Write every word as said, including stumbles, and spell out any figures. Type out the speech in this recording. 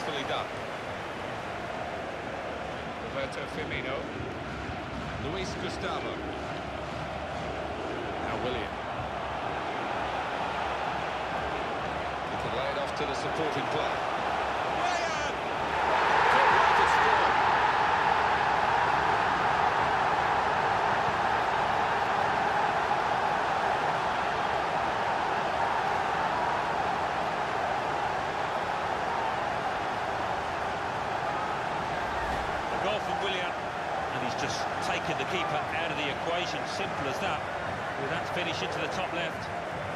Skillfully done. Roberto Firmino. Luis Gustavo. Now Willian. He can lay it off to the supporting player. Ryan! Good way to score. A goal from Willian, and he's just taken the keeper out of the equation. Simple as that, with that finish into the top left.